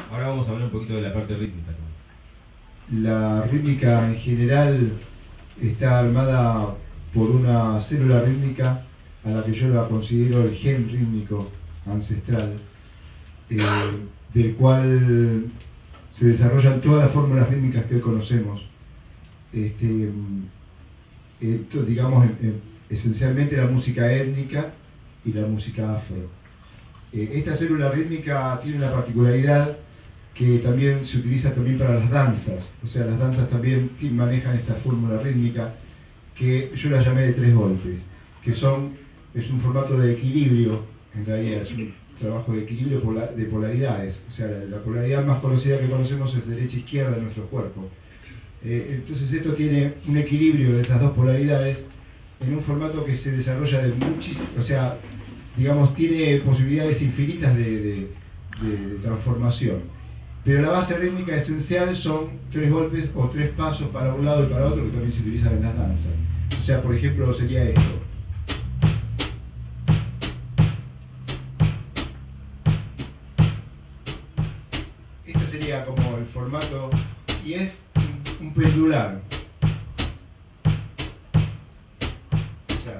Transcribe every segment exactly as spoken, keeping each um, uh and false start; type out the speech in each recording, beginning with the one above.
Ahora vamos a hablar un poquito de la parte rítmica. La rítmica en general está armada por una célula rítmica a la que yo la considero el gen rítmico ancestral, eh, del cual se desarrollan todas las fórmulas rítmicas que hoy conocemos. Este, esto, digamos, esencialmente la música étnica y la música afro. Eh, esta célula rítmica tiene una particularidad que también se utiliza también para las danzas, o sea, las danzas también manejan esta fórmula rítmica que yo la llamé de tres golpes, que son, es un formato de equilibrio, en realidad es un trabajo de equilibrio de polaridades, o sea, la, la polaridad más conocida que conocemos es derecha-izquierda de nuestro cuerpo. Eh, entonces esto tiene un equilibrio de esas dos polaridades en un formato que se desarrolla de muchísimo, o sea, digamos, tiene posibilidades infinitas de, de, de, de transformación. Pero la base rítmica esencial son tres golpes o tres pasos para un lado y para otro que también se utilizan en las danzas. O sea, por ejemplo, sería esto. Este sería como el formato, y es un, un pendular. O sea,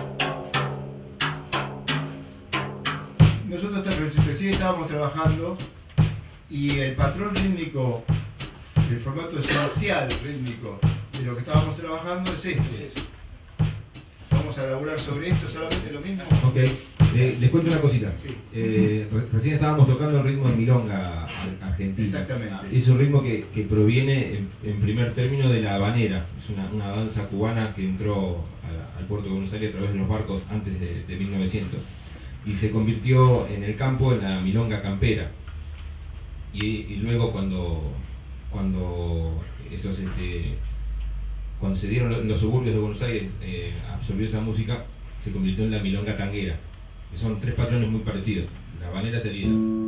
nosotros recién estábamos trabajando y el patrón rítmico, el formato esencial rítmico de lo que estábamos trabajando es este. Vamos a elaborar sobre esto solamente lo mismo. Ok, eh, les cuento una cosita. Sí. Eh, re recién estábamos tocando el ritmo de milonga argentina. Exactamente. Es un ritmo que, que proviene en, en primer término de la habanera. Es una, una danza cubana que entró a, al puerto de Buenos Aires a través de los barcos antes de, de mil novecientos y se convirtió en el campo en la milonga campera. Y, y luego cuando cuando esos este, cuando se dieron los, los suburbios de Buenos Aires, eh, absorbió esa música, se convirtió en la milonga tanguera, que son tres patrones muy parecidos. La habanera sería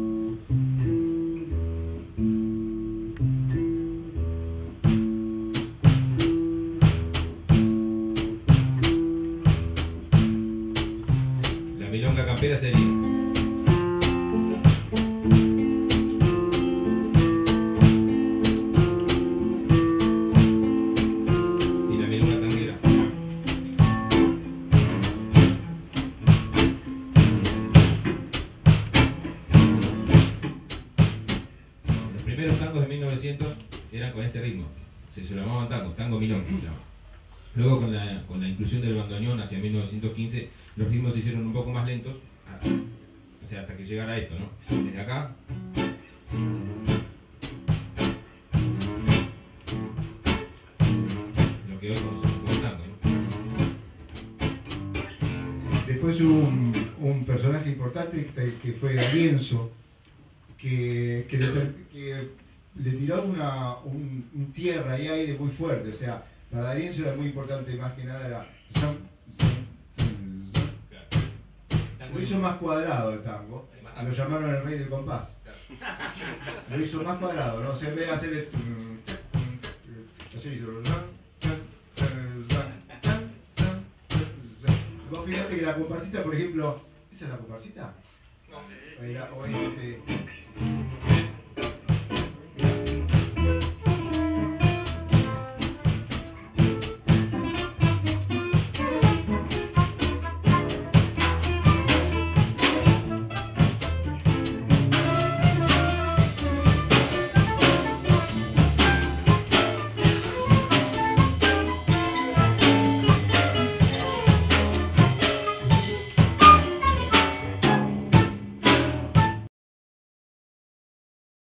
la milonga campera sería eran con este ritmo, se, se llamaban tangos, tango milonga. Luego con la, con la inclusión del bandoneón hacia mil novecientos quince, los ritmos se hicieron un poco más lentos, o sea, hasta que llegara esto, ¿no? Desde acá. Lo que hoy conocemos como tango, ¿no? Después hubo un, un personaje importante que fue D'Arienzo, que, que, le, que le tiró una, un, un tierra y aire muy fuerte, o sea, para D'Arienzo era muy importante, más que nada era lo hizo más cuadrado el tango, lo llamaron el rey del compás, lo hizo más cuadrado, ¿no? O sea, en vez de hacer así hizo. Vos fíjate que la comparsita, por ejemplo, ¿esa es la comparsita? No. O es este